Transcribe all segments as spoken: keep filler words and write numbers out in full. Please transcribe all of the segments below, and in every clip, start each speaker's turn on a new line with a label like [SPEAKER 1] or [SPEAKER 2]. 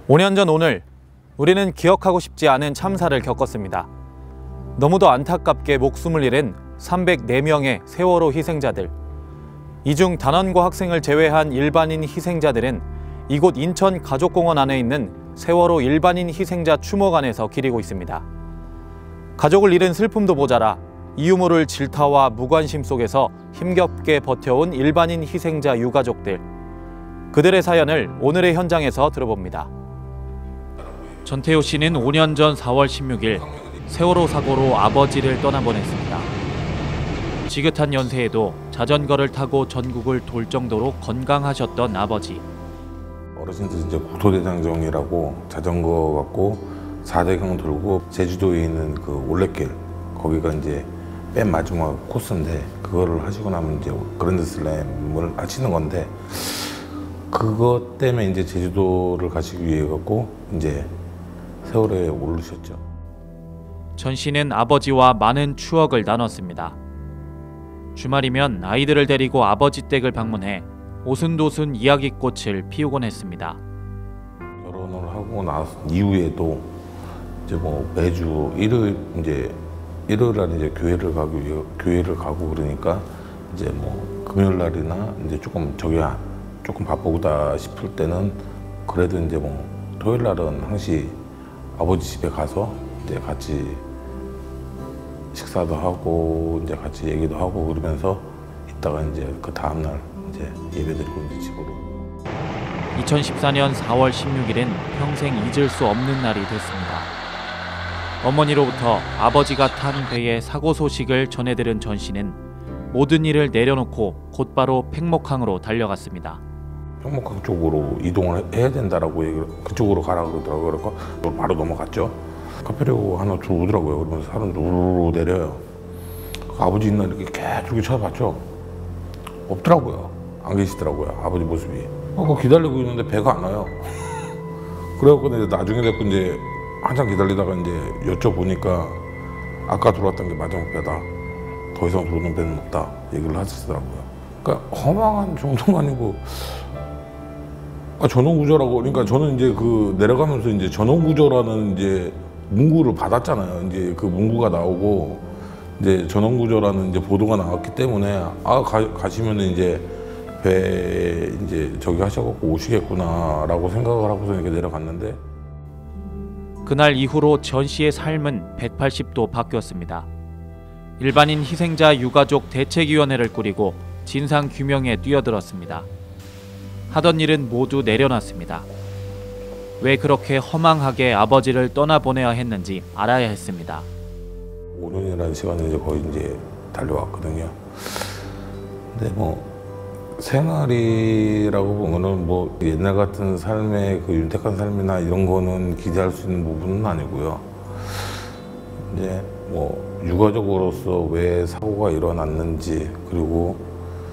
[SPEAKER 1] 오 년 전 오늘 우리는 기억하고 싶지 않은 참사를 겪었습니다. 너무도 안타깝게 목숨을 잃은 삼백사 명의 세월호 희생자들. 이 중 단원고 학생을 제외한 일반인 희생자들은 이곳 인천 가족공원 안에 있는 세월호 일반인 희생자 추모관에서 기리고 있습니다. 가족을 잃은 슬픔도 모자라 이 유물을 질타와 무관심 속에서 힘겹게 버텨온 일반인 희생자 유가족들. 그들의 사연을 오늘의 현장에서 들어봅니다. 전태호 씨는 오 년 전 사월 십육일 세월호 사고로 아버지를 떠나보냈습니다. 지긋한 연세에도 자전거를 타고 전국을 돌 정도로 건강하셨던 아버지.
[SPEAKER 2] 어르신들 이제 국토대장정이라고 자전거 갖고 사대강 돌고 제주도에 있는 그 올레길, 거기가 이제 맨 마지막 코스인데, 그거를 하시고 나면 이제 그랜드슬램을 하시는 건데, 그것 때문에 이제 제주도를 가시기 위해 갖고 이제 세월호에 오르셨죠.
[SPEAKER 1] 전 씨는 아버지와 많은 추억을 나눴습니다. 주말이면 아이들을 데리고 아버지 댁을 방문해 오순도순 이야기꽃을 피우곤 했습니다.
[SPEAKER 2] 결혼을 하고 나 이후에도 이제 뭐 매주 일요일 이제 일요일 날 이제 교회를 가고 교회를 가고 그러니까 이제 뭐 금요일 날이나 이제 조금 저기 조금 바쁘다 싶을 때는 그래도 이제 뭐 토요일 날은 항시 아버지 집에 가서 이제 같이 식사도 하고 이제 같이 얘기도 하고 그러면서 있다가 이제 그 다음 날 이제 예배드리고 이제 집으로.
[SPEAKER 1] 이천십사 년 사월 십육일은 평생 잊을 수 없는 날이 됐습니다. 어머니로부터 아버지가 탄 배의 사고 소식을 전해들은 전 씨는 모든 일을 내려놓고 곧바로 팽목항으로 달려갔습니다.
[SPEAKER 2] 팽목항 쪽으로 이동을 해야 된다라고 얘기를, 그쪽으로 가라 그러더라고요. 그래서 바로 넘어갔죠. 카페레오 하나 들어오더라고요. 그러면서 사람들 우르르 내려요. 아버지 있나 이렇게 계속 쳐다봤죠. 없더라고요. 안 계시더라고요. 아버지 모습이. 어, 기다리고 있는데 배가 안 와요. 그래갖고 이제 나중에 됐고 이제 한참 기다리다가 이제 여쭤보니까 아까 들어왔던 게 마지막 배다. 더 이상 들어오는 배는 없다. 얘기를 하시더라고요. 그러니까 허망한 정도가 아니고, 아, 전원구조라고. 그러니까 저는 이제 그 내려가면서 이제 전원구조라는 이제 문구를 받았잖아요. 이제 그 문구가 나오고 이제 전원구조라는 이제 보도가 나왔기 때문에 아, 가, 가시면 이제 배 이제 저기 하셔갖고 오시겠구나라고 생각을 하고서 이렇게 내려갔는데,
[SPEAKER 1] 그날 이후로 전 씨의 삶은 백팔십 도 바뀌었습니다. 일반인 희생자 유가족 대책위원회를 꾸리고 진상 규명에 뛰어들었습니다. 하던 일은 모두 내려놨습니다. 왜 그렇게 허망하게 아버지를 떠나보내야 했는지 알아야 했습니다.
[SPEAKER 2] 오 년이라는 시간이 이제 거의 이제 달려왔거든요. 근데 뭐 생활이라고 보면은 뭐 옛날 같은 삶의 그 윤택한 삶이나 이런 거는 기대할 수 있는 부분은 아니고요. 이제 뭐 유가족으로서 왜 사고가 일어났는지, 그리고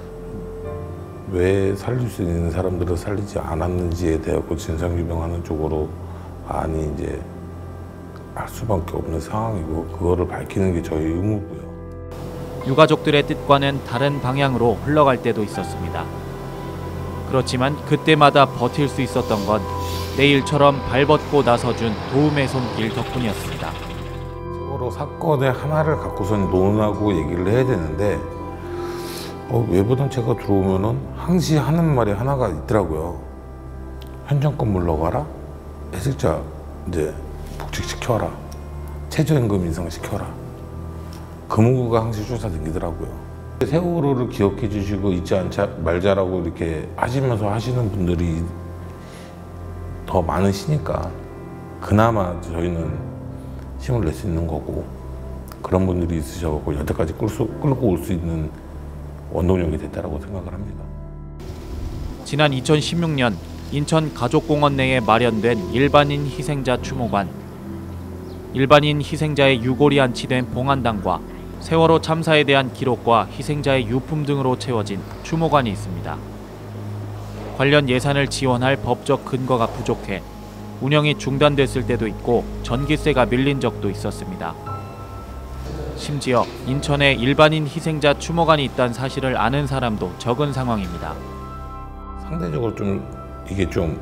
[SPEAKER 2] 왜 살릴 수 있는 사람들을 살리지 않았는지에 대해 진상규명하는 쪽으로 많이 이제 할 수밖에 없는 상황이고, 그거를 밝히는 게 저희 의무고요.
[SPEAKER 1] 유가족들의 뜻과는 다른 방향으로 흘러갈 때도 있었습니다. 그렇지만 그때마다 버틸 수 있었던 건 내일처럼 발벗고 나서준 도움의 손길 덕분이었습니다.
[SPEAKER 2] 세월호 사건의 하나를 갖고선 논하고 얘기를 해야 되는데, 어, 외부던 제가 들어오면은 항시 하는 말이 하나가 있더라고요. 현장권 물러가라, 해직자 이제 복직시켜라, 최저임금 인상시켜라. 그 문구가 항시 쫓아다니더라고요. 세월호를 기억해 주시고 잊지 않자 말자라고 이렇게 하시면서 하시는 분들이 더 많으시니까 그나마 저희는 힘을 낼 수 있는 거고, 그런 분들이 있으셔서 여태까지 끌고 올 수 있는 원동력이 됐다라고 생각을 합니다.
[SPEAKER 1] 지난 이천십육 년 인천 가족공원 내에 마련된 일반인 희생자 추모관. 일반인 희생자의 유골이 안치된 봉안당과 세월호 참사에 대한 기록과 희생자의 유품 등으로 채워진 추모관이 있습니다. 관련 예산을 지원할 법적 근거가 부족해 운영이 중단됐을 때도 있고 전기세가 밀린 적도 있었습니다. 심지어 인천에 일반인 희생자 추모관이 있다는 사실을 아는 사람도 적은 상황입니다.
[SPEAKER 2] 상대적으로 좀 이게 좀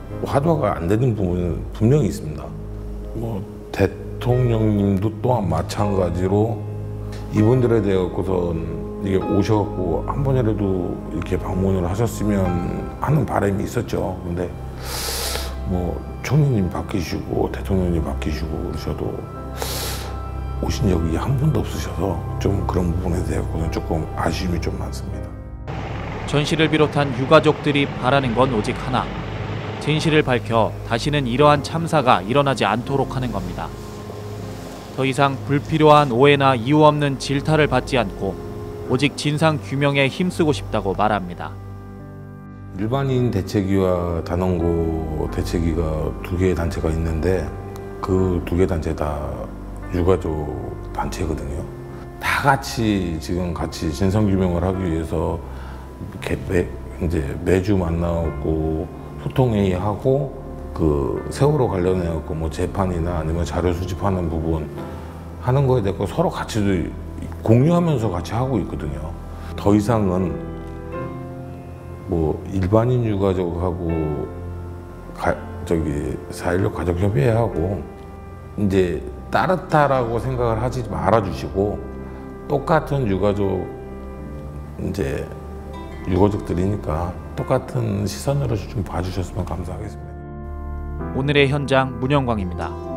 [SPEAKER 2] 화두가 안 되는 부분은 분명히 있습니다. 뭐 대통령님도 또한 마찬가지로 이분들에 대해서는 이게 오셔갖고 한 번이라도 이렇게 방문을 하셨으면 하는 바람이 있었죠. 근데 뭐 총리님 바뀌시고 대통령님 바뀌시고 그러셔도 오신 적이 한 번도 없으셔서 좀 그런 부분에 대해서는 조금 아쉬움이 좀 많습니다.
[SPEAKER 1] 전 씨를 비롯한 유가족들이 바라는 건 오직 하나. 진실을 밝혀 다시는 이러한 참사가 일어나지 않도록 하는 겁니다. 더 이상 불필요한 오해나 이유 없는 질타를 받지 않고 오직 진상 규명에 힘쓰고 싶다고 말합니다.
[SPEAKER 2] 일반인 대책위와 단원고 대책위가 두 개의 단체가 있는데 그 두 개 단체 다 유가족 단체거든요. 다 같이 지금 같이 진상 규명을 하기 위해서 이렇게 매, 이제 매주 만나고 소통회의하고 그 세월호 관련해 갖고 뭐 재판이나 아니면 자료 수집하는 부분 하는 거에 대해서 서로 같이 공유하면서 같이 하고 있거든요. 더 이상은 뭐 일반인 유가족하고 가, 저기 사일육 가족협의회하고 이제 따르다라고 생각을 하지 말아주시고 똑같은 유가족 이제 유가족들이니까 똑같은 시선으로 좀 봐주셨으면 감사하겠습니다.
[SPEAKER 1] 오늘의 현장 문영광입니다.